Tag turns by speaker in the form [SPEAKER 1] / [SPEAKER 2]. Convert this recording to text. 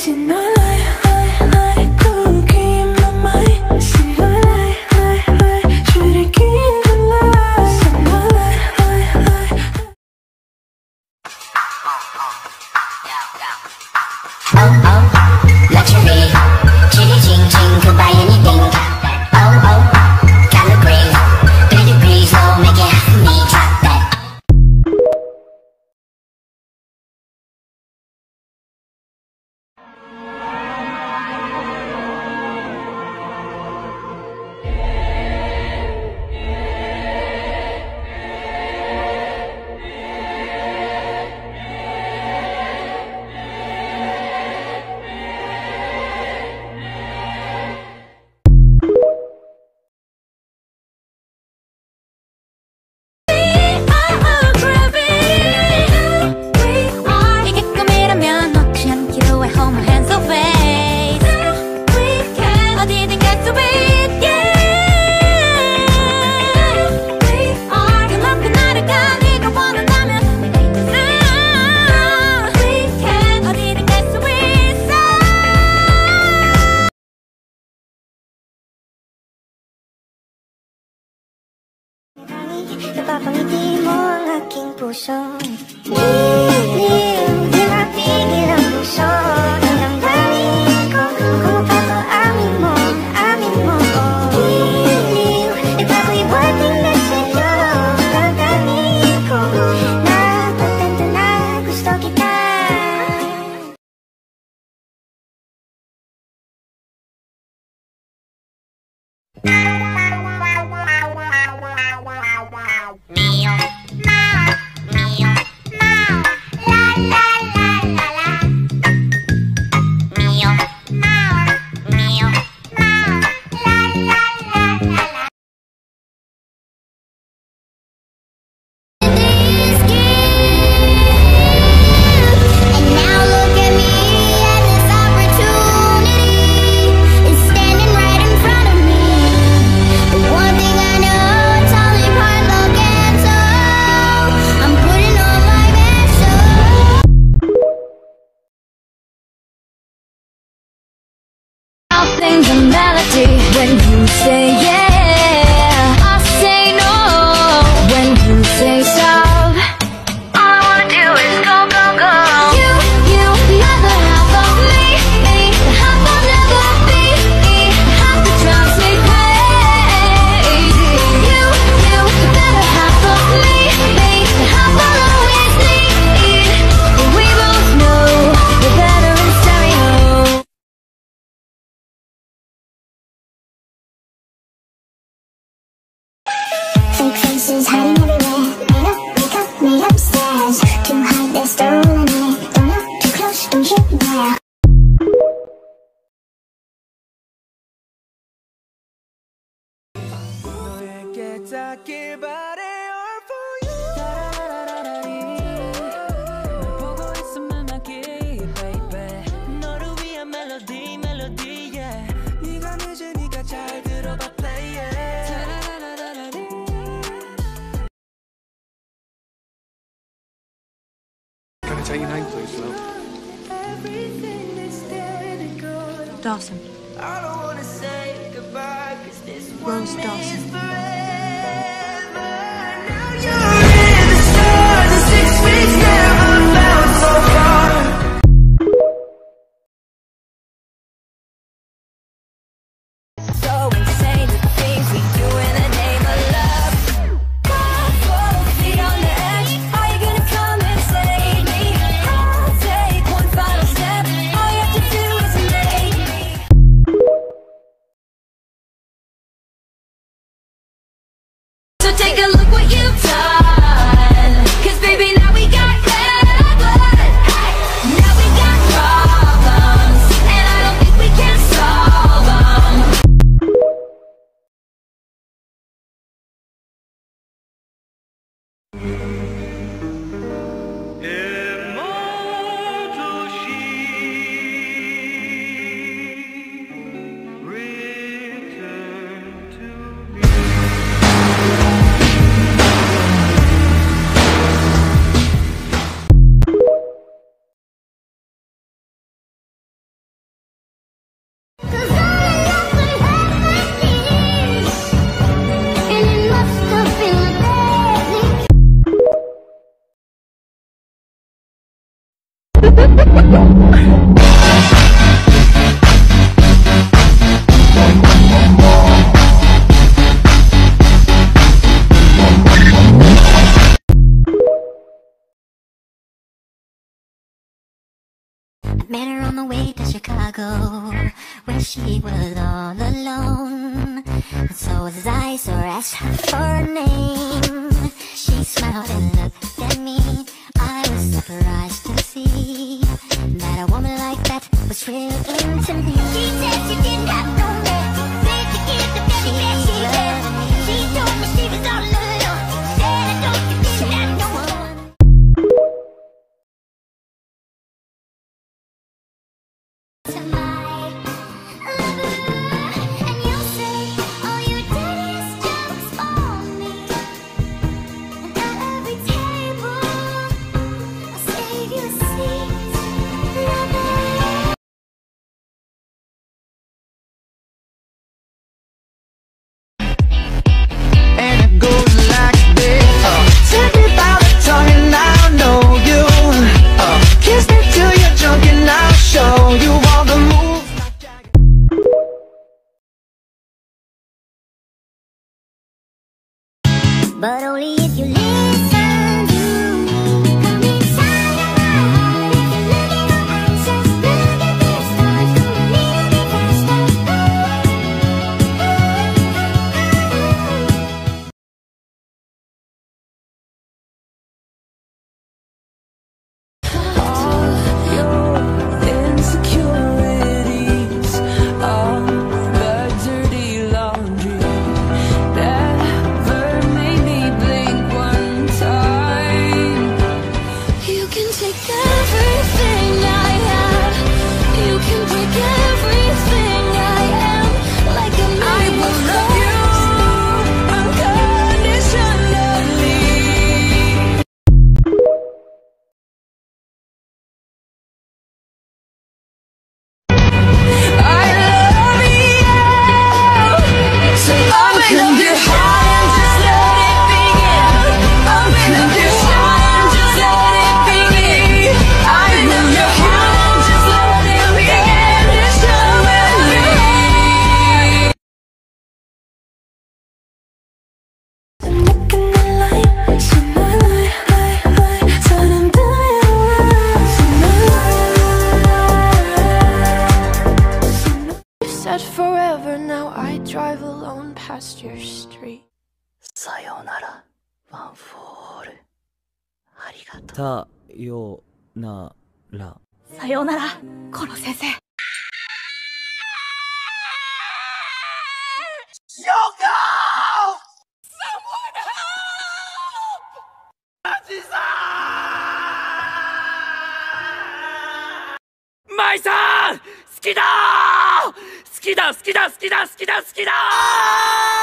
[SPEAKER 1] Napapangiti mo ang aking puso. Liliw, di mapigil ang puso ng damdamin ko. Kung mapapaamin mo, amin mo ko. Liliw, ibako'y buhating na sa'yo ang damdamin ko. Napagtanto na gusto kita.
[SPEAKER 2] Sing the melody when you say yeah, I say no when you say stop. All I wanna do is go, go, go. You, the other half of me, the half I'll never be, the half that drives me crazy. You, the better half of me, the half I'll always need. And we both know we're better in stereo.
[SPEAKER 1] Fake faces hiding everywhere. Wake up me upstairs. Too high, they're stolen me. Don't look too close, don't you dare.
[SPEAKER 3] 너에게 닿길 바래 all for you. 보고 있으면 막히 baby. 너를 위한 멜로디 멜로디 yeah. 네가 늦으니까 잘 들어봐 play it.
[SPEAKER 4] Can I take your name, please, Will?
[SPEAKER 2] Dawson.
[SPEAKER 3] I don't wanna say goodbye 'cause this one
[SPEAKER 2] Rose Dawson.
[SPEAKER 3] is forever.
[SPEAKER 1] Met her on the way to Chicago, where she was all alone. And so as I saw her, asked her for a name. She smiled and looked at me. I was surprised to see that a woman like that was real into me. She said she didn't have no man, said to give the very best she had. She told me she was all alone, said I don't you didn't have no one. To my lover, and you'll say all your dirtiest jokes for me. And at every table, I'll save you a seat, lover.
[SPEAKER 3] And it goes like this. Take me by the tongue and I'll know you. Kiss me till you're drunk and I'll show you all the moves like Jagger.
[SPEAKER 1] But only if you listen to me. Come inside your heart. If you look in your eyes, just look at the stars. Go a little bit
[SPEAKER 3] Insecurities, all the dirty laundry never made me blink one time.
[SPEAKER 2] You can take everything I have. You can break everything I am. Like a
[SPEAKER 3] I will love you unconditionally. I love you. So open your heart and just let it begin. Open your heart and just let it begin. I will your heart and just let it begin. Just let me.
[SPEAKER 4] You said forever, now I drive alone past your street.
[SPEAKER 5] さよなら、ワンフォール。ありがとう。
[SPEAKER 6] さよなら。
[SPEAKER 4] さようなら、コロ先生。
[SPEAKER 6] マイさん好きだー好きだ好きだ好きだ好きだ好きだー